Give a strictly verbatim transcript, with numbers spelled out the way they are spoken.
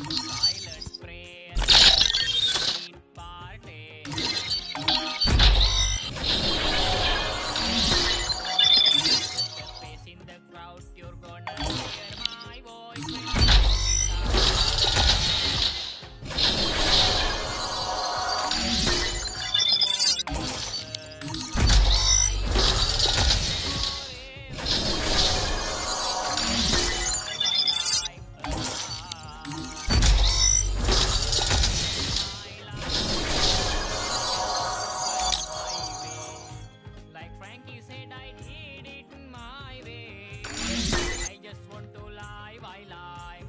Silent prayer, sweet party. The face in the crowd, you're gonna hear my voice when I like Frankie said, I did it my way. I just want to lie, I lie.